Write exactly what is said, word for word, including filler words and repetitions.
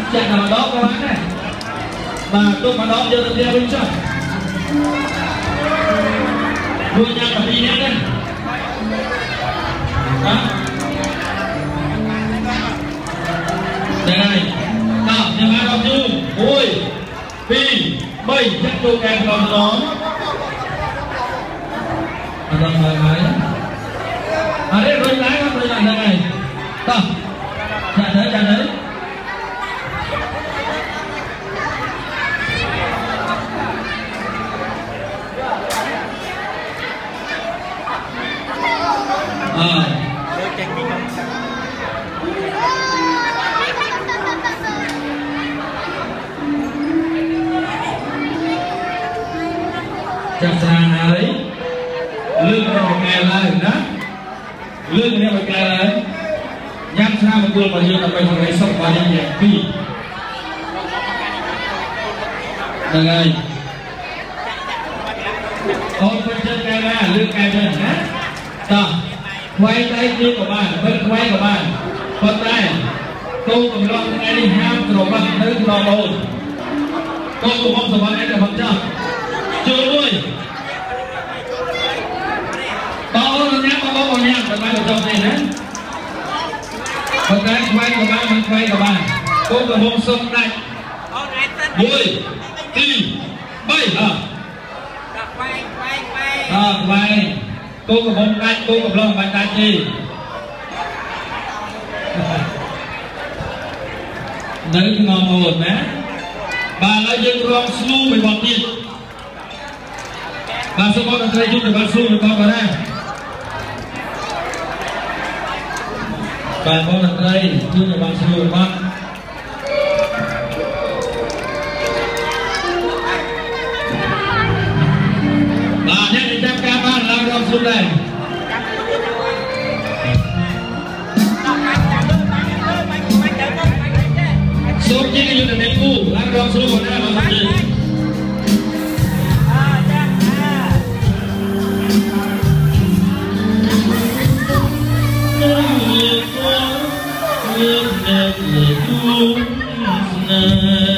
chạy nào đó các bạn này và tôi mà đó giờ tôi đeo bên trong vừa nhà cả đi nhé đây đó đây này nào nhà bạn đọc như ôi phi bảy chắc tôi kèm còn nó làm bài máy à đấy rồi lái không rồi lại này tao chạy đấy chạy đấy à chặt sàn ấy lưng nó một ngày lại đó lưng nó một ngày lại nhắm sao một tuần mà dương là mình phải sống vào những nhạc phi là này ôm phần chân cài ra lưng cài chân nhé ta quay tay kia của bạn bên quay của bạn phần tay tôi cũng lo cái này ham rồi bạn thấy lo rồi tôi cũng mong rằng bạn ấy là phần trăm chưa đuôi bao nhiêu nhá bao bao nhiêu phần tay của trong này đấy phần tay quay của bạn mình quay của bạn tôi cũng mong sông này đuôi đi bay à à quay cô có bông tay cô có lòng bàn tay gì đấy ngon một nhé bà lấy dân rong slu với bọn thịt bà sẽ có cái giúp để bà slu với con vào đây bà có là đây giúp để bà slu với con bà nhé để chăm ca ba làm rong slu này số chỉ cái như là ném cu làm rong slu vào đây mà gì Hãy subscribe cho kênh Ghiền Mì Gõ để không bỏ lỡ những video hấp dẫn.